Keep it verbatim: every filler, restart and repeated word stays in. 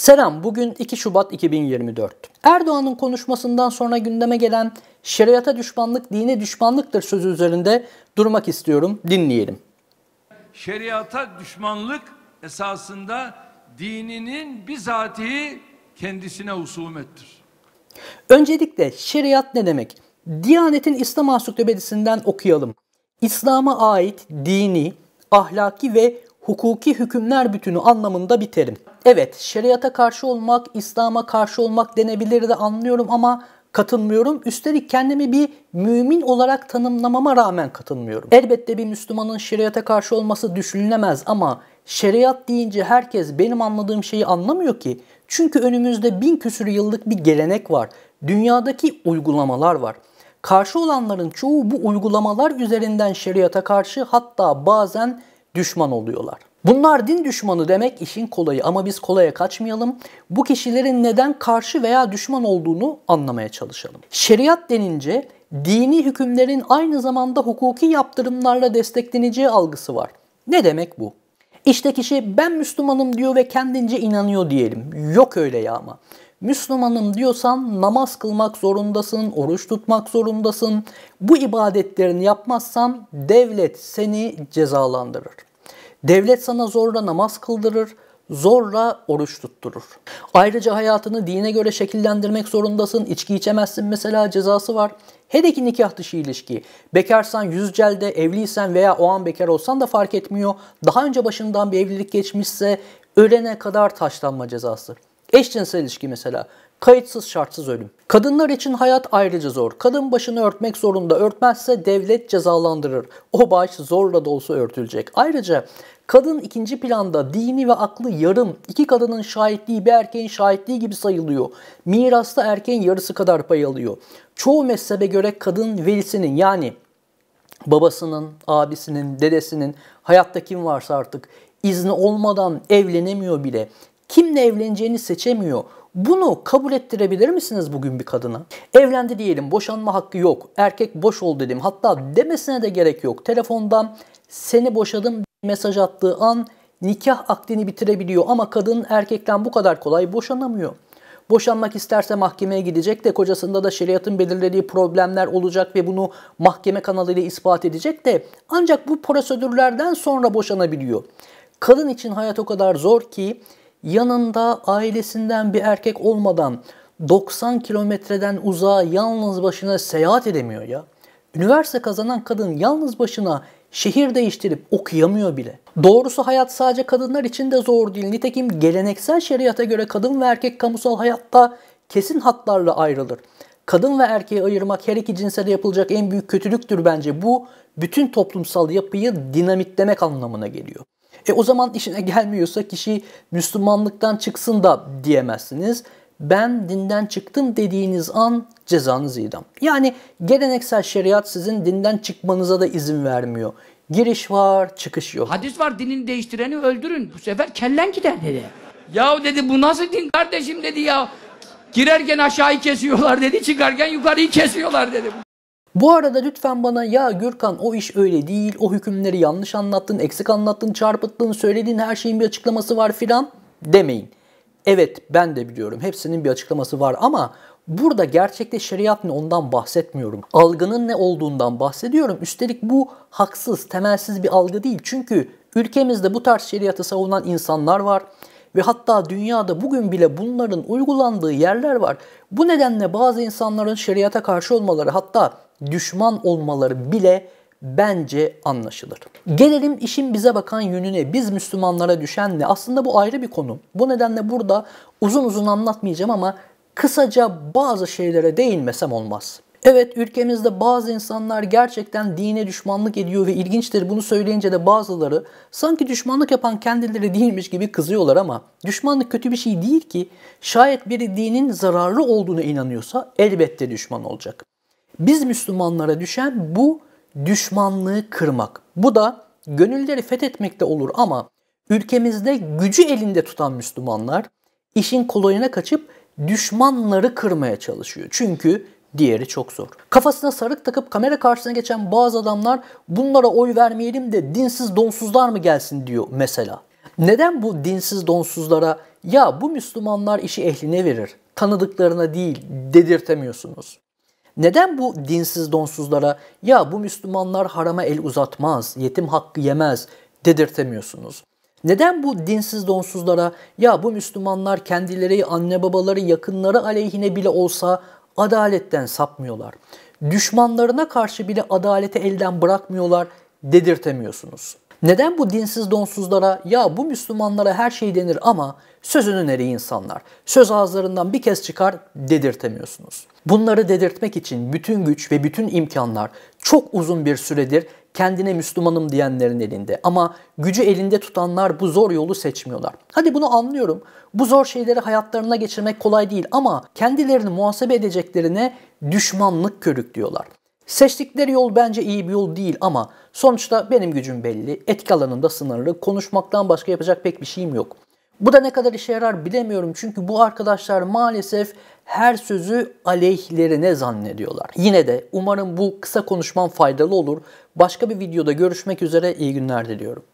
Selam, bugün iki Şubat iki bin yirmi dört. Erdoğan'ın konuşmasından sonra gündeme gelen şeriata düşmanlık, dine düşmanlıktır sözü üzerinde durmak istiyorum. Dinleyelim. Şeriata düşmanlık esasında dininin bizatihi kendisine husumettir. Öncelikle şeriat ne demek? Diyanet'in İslam Ansiklopedisinden okuyalım. İslam'a ait dini, ahlaki ve hukuki hükümler bütünü anlamında bir terim. Evet, şeriata karşı olmak, İslam'a karşı olmak denebilir de anlıyorum ama katılmıyorum. Üstelik kendimi bir mümin olarak tanımlamama rağmen katılmıyorum. Elbette bir Müslümanın şeriata karşı olması düşünülemez ama şeriat deyince herkes benim anladığım şeyi anlamıyor ki. Çünkü önümüzde bin küsur yıllık bir gelenek var. Dünyadaki uygulamalar var. Karşı olanların çoğu bu uygulamalar üzerinden şeriata karşı, hatta bazen düşman oluyorlar. Bunlar din düşmanı demek işin kolayı ama biz kolaya kaçmayalım. Bu kişilerin neden karşı veya düşman olduğunu anlamaya çalışalım. Şeriat denince dini hükümlerin aynı zamanda hukuki yaptırımlarla destekleneceği algısı var. Ne demek bu? İşte kişi ben Müslümanım diyor ve kendince inanıyor diyelim. Yok öyle ya ama. Müslümanım diyorsan namaz kılmak zorundasın, oruç tutmak zorundasın. Bu ibadetlerini yapmazsan devlet seni cezalandırır. Devlet sana zorla namaz kıldırır, zorla oruç tutturur. Ayrıca hayatını dine göre şekillendirmek zorundasın. İçki içemezsin mesela, cezası var. Hele ki nikah dışı ilişki. Bekarsan yüz celde, evliysen veya o an bekar olsan da fark etmiyor. Daha önce başından bir evlilik geçmişse ölene kadar taşlanma cezası. Eşcinsel ilişki mesela. Kayıtsız şartsız ölüm. Kadınlar için hayat ayrıca zor. Kadın başını örtmek zorunda. Örtmezse devlet cezalandırır. O baş zorla da olsa örtülecek. Ayrıca kadın ikinci planda, dini ve aklı yarım. İki kadının şahitliği bir erkeğin şahitliği gibi sayılıyor. Mirasta erkeğin yarısı kadar pay alıyor. Çoğu mezhebe göre kadın velisinin, yani babasının, abisinin, dedesinin, hayatta kim varsa artık izni olmadan evlenemiyor bile. Kimle evleneceğini seçemiyor. Bunu kabul ettirebilir misiniz bugün bir kadına? Evlendi diyelim, boşanma hakkı yok. Erkek boş ol dedim. Hatta demesine de gerek yok. Telefondan seni boşadım mesaj attığı an nikah akdini bitirebiliyor. Ama kadın erkekten bu kadar kolay boşanamıyor. Boşanmak isterse mahkemeye gidecek de kocasında da şeriatın belirlediği problemler olacak ve bunu mahkeme kanalıyla ispat edecek de ancak bu prosedürlerden sonra boşanabiliyor. Kadın için hayat o kadar zor ki yanında ailesinden bir erkek olmadan doksan kilometreden uzağa yalnız başına seyahat edemiyor ya. Üniversite kazanan kadın yalnız başına şehir değiştirip okuyamıyor bile. Doğrusu hayat sadece kadınlar için de zor değil. Nitekim geleneksel şeriata göre kadın ve erkek kamusal hayatta kesin hatlarla ayrılır. Kadın ve erkeği ayırmak her iki cinse de yapılacak en büyük kötülüktür bence. Bu bütün toplumsal yapıyı dinamitlemek anlamına geliyor. E o zaman işine gelmiyorsa kişi Müslümanlıktan çıksın da diyemezsiniz. Ben dinden çıktım dediğiniz an cezanız idam. Yani geleneksel şeriat sizin dinden çıkmanıza da izin vermiyor. Giriş var, çıkış yok. Hadis var, dinini değiştireni öldürün. Bu sefer kellen gider dedi. Yahu dedi, bu nasıl din kardeşim dedi ya. Girerken aşağıyı kesiyorlar dedi, çıkarken yukarıyı kesiyorlar dedi. Bu arada lütfen bana ya Gürkan o iş öyle değil, o hükümleri yanlış anlattın, eksik anlattın, çarpıttın, söylediğin her şeyin bir açıklaması var filan demeyin. Evet, ben de biliyorum, hepsinin bir açıklaması var ama burada gerçekte şeriat ne ondan bahsetmiyorum. Algının ne olduğundan bahsediyorum. Üstelik bu haksız, temelsiz bir algı değil. Çünkü ülkemizde bu tarz şeriatı savunan insanlar var. Ve hatta dünyada bugün bile bunların uygulandığı yerler var. Bu nedenle bazı insanların şeriata karşı olmaları, hatta düşman olmaları bile bence anlaşılır. Gelelim işin bize bakan yönüne. Biz Müslümanlara düşen ne? Aslında bu ayrı bir konu. Bu nedenle burada uzun uzun anlatmayacağım ama kısaca bazı şeylere değinmesem olmaz. Evet, ülkemizde bazı insanlar gerçekten dine düşmanlık ediyor ve ilginçtir, bunu söyleyince de bazıları sanki düşmanlık yapan kendileri değilmiş gibi kızıyorlar ama düşmanlık kötü bir şey değil ki. Şayet biri dinin zararlı olduğuna inanıyorsa elbette düşman olacak. Biz Müslümanlara düşen bu düşmanlığı kırmak. Bu da gönülleri fethetmekte olur ama ülkemizde gücü elinde tutan Müslümanlar işin kolayına kaçıp düşmanları kırmaya çalışıyor. Çünkü diğeri çok zor. Kafasına sarık takıp kamera karşısına geçen bazı adamlar bunlara oy vermeyelim de dinsiz donsuzlar mı gelsin diyor mesela. Neden bu dinsiz donsuzlara ya bu Müslümanlar işi ehline verir, tanıdıklarına değil dedirtemiyorsunuz? Neden bu dinsiz donsuzlara ya bu Müslümanlar harama el uzatmaz, yetim hakkı yemez dedirtemiyorsunuz? Neden bu dinsiz donsuzlara ya bu Müslümanlar kendileri, anne babaları, yakınları aleyhine bile olsa adaletten sapmıyorlar? Düşmanlarına karşı bile adaleti elden bırakmıyorlar dedirtemiyorsunuz? Neden bu dinsiz donsuzlara ya bu Müslümanlara her şey denir ama sözünün eri insanlar, söz ağızlarından bir kez çıkar dedirtemiyorsunuz? Bunları dedirtmek için bütün güç ve bütün imkanlar çok uzun bir süredir kendine Müslümanım diyenlerin elinde. Ama gücü elinde tutanlar bu zor yolu seçmiyorlar. Hadi bunu anlıyorum. Bu zor şeyleri hayatlarına geçirmek kolay değil ama kendilerini muhasebe edeceklerine düşmanlık körüklüyorlar. Seçtikleri yol bence iyi bir yol değil ama sonuçta benim gücüm belli, etki alanında sınırlı, konuşmaktan başka yapacak pek bir şeyim yok. Bu da ne kadar işe yarar bilemiyorum çünkü bu arkadaşlar maalesef her sözü aleyhlerine zannediyorlar. Yine de umarım bu kısa konuşmam faydalı olur. Başka bir videoda görüşmek üzere, iyi günler diliyorum.